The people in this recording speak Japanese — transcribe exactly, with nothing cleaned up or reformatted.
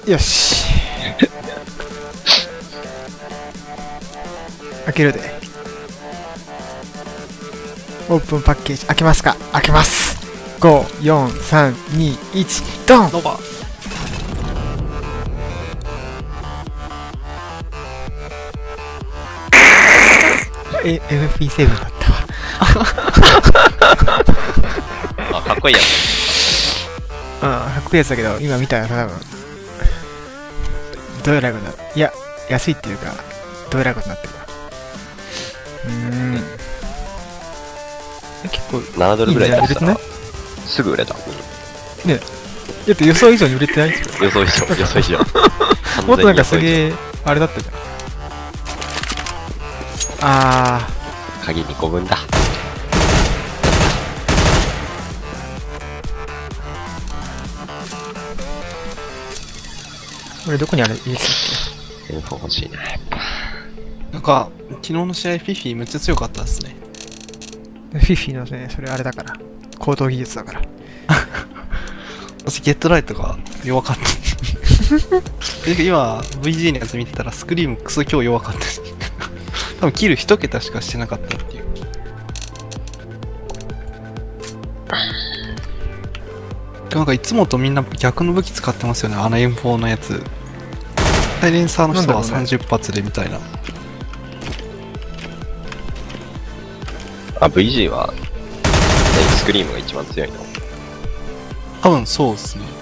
よし開けるで。オープンパッケージ開けますか。開けます。ご、よん、さん、に、いち、ドン。 ノバ。 え、エムピーセブン だったわ。 あ、かっこいいやつ。 うん、かっこいいやつだけど、今見たら多分、どえらいことになる。いや、安いっていうか、どえらいことになってるわ。うーん。結構、 ななドルぐらい出したらいい値段売れてすぐ売れた。 ねだって予想以上に売れてないですよ。 予想以上、予想以上。 もっとなんかすげえ、あれだったじゃん。あ鍵にこぶんだ。 ー、俺どこにあれ入れてたっインフォ欲しいな。 なんか、昨日の試合フィフィめっちゃ強かったですね。 け。フィフィのね、それあれだから。高等技術だから。 私ゲットライトが弱かった。で今、ブイジー のやつ見てたらスクリームクソ今日弱かったです。多分キル一桁しかしてなかったっていう。なんかいつもとみんな逆の武器使ってますよね、あの エムフォー のやつ。サイレンサーの人はなんだろうねさんじゅっ発でみたいな。 あ、ブイジー は、ねスクリームが一番強いの。 多分そうですね。